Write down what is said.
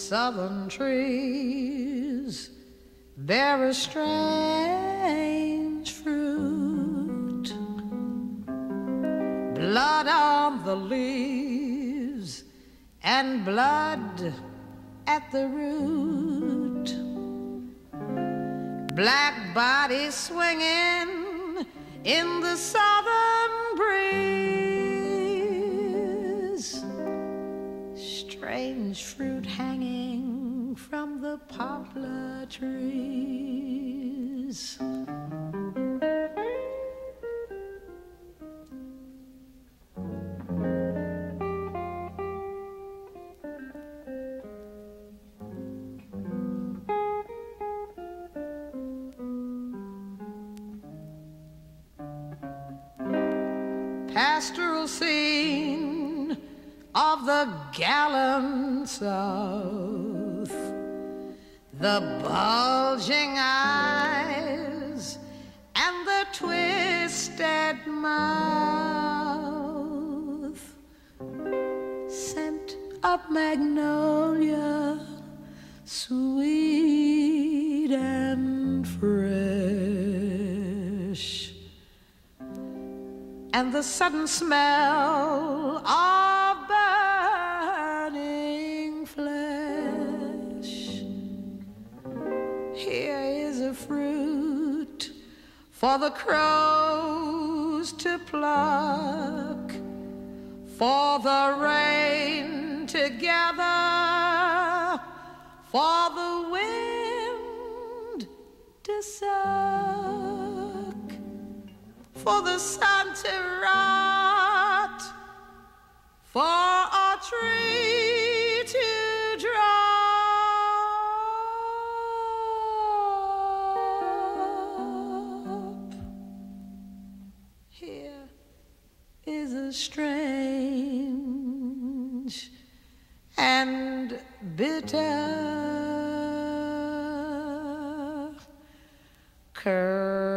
southern trees bear a strange fruit. Blood on the leaves and blood at the root. Black bodies swinging in the southern breeze. Strange fruit hanging from the poplar trees. Pastoral scene of the gallant South, the bulging eyes and the twisted mouth, scent of magnolia, sweet and fresh, and the sudden smell of burning flesh. Here is a fruit for the crows to pluck, for the rain to gather, for the wind to suck, for the sun to rot, for a tree to drop. Here is a strange and bitter curve.